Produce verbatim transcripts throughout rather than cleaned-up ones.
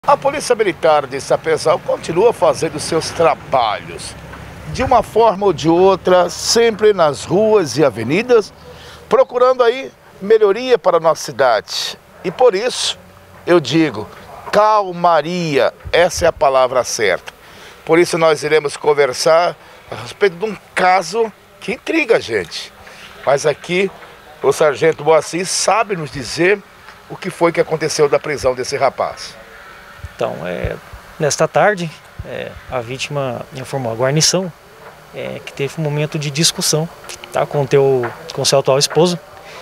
A Polícia Militar de Sapezal continua fazendo seus trabalhos, de uma forma ou de outra, sempre nas ruas e avenidas, procurando aí melhoria para a nossa cidade. E por isso, eu digo, calmaria, essa é a palavra certa. Por isso nós iremos conversar a respeito de um caso que intriga a gente. Mas aqui, o Sargento Moacir sabe nos dizer o que foi que aconteceu da prisão desse rapaz. Então, é, nesta tarde, é, a vítima informou a guarnição é, que teve um momento de discussão, tá, com o teu, com seu atual esposo,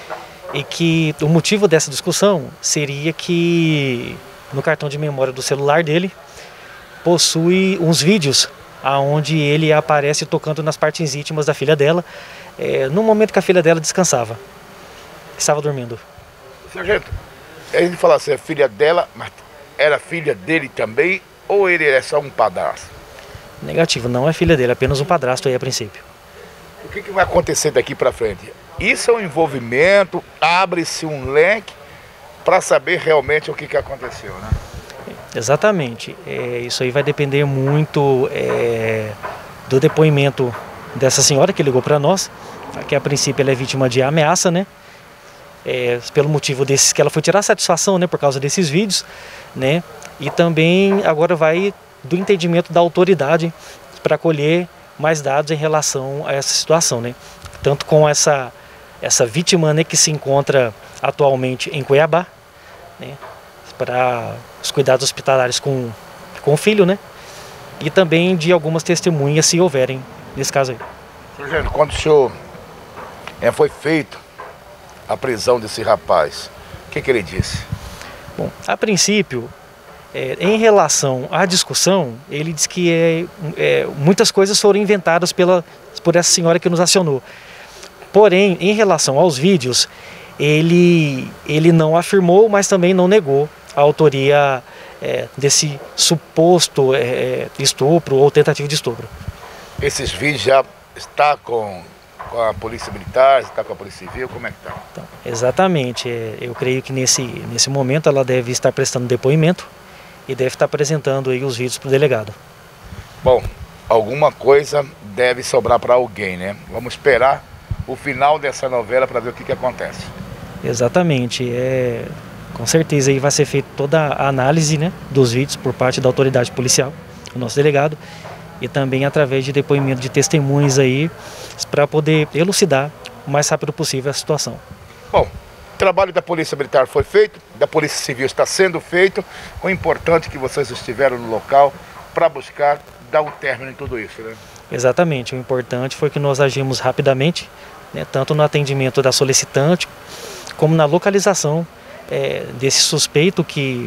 e que o motivo dessa discussão seria que no cartão de memória do celular dele possui uns vídeos onde ele aparece tocando nas partes íntimas da filha dela, é, no momento que a filha dela descansava, estava dormindo. Sargento, ele fala assim, a filha dela, mas era filha dele também, ou ele é só um padrasto? Negativo, não é filha dele, é apenas um padrasto aí a princípio. O que, que vai acontecer daqui para frente? Isso é um envolvimento, abre-se um leque para saber realmente o que, que aconteceu, né? Exatamente, é, isso aí vai depender muito é, do depoimento dessa senhora que ligou para nós, que a princípio ela é vítima de ameaça, né? É, pelo motivo desses que ela foi tirar satisfação, né, por causa desses vídeos, né? E também agora vai do entendimento da autoridade para colher mais dados em relação a essa situação, né? Tanto com essa essa vítima, né, que se encontra atualmente em Cuiabá, né, para os cuidados hospitalares com com o filho, né? E também de algumas testemunhas, se houverem nesse caso aí. Sargento, quando o senhor é, foi feito a prisão desse rapaz, o que, que ele disse? Bom, a princípio, é, em relação à discussão, ele disse que é, é, muitas coisas foram inventadas pela, por essa senhora que nos acionou. Porém, em relação aos vídeos, ele, ele não afirmou, mas também não negou a autoria é, desse suposto é, estupro ou tentativa de estupro. Esses vídeos já estão com... com a Polícia Militar, está com a Polícia Civil, como é que está? Então, exatamente, eu creio que nesse, nesse momento ela deve estar prestando depoimento e deve estar apresentando aí os vídeos para o delegado. Bom, alguma coisa deve sobrar para alguém, né? Vamos esperar o final dessa novela para ver o que, que acontece. Exatamente, é, com certeza aí vai ser feita toda a análise, né, dos vídeos por parte da autoridade policial, o nosso delegado, e também através de depoimento de testemunhas aí, para poder elucidar o mais rápido possível a situação. Bom, o trabalho da Polícia Militar foi feito, da Polícia Civil está sendo feito, o importante é que vocês estiveram no local para buscar dar um término em tudo isso, né? Exatamente, o importante foi que nós agimos rapidamente, né, tanto no atendimento da solicitante, como na localização é, desse suspeito que,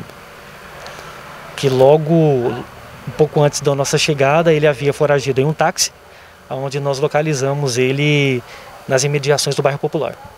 que logo... um pouco antes da nossa chegada, ele havia foragido em um táxi, onde nós localizamos ele nas imediações do bairro Popular.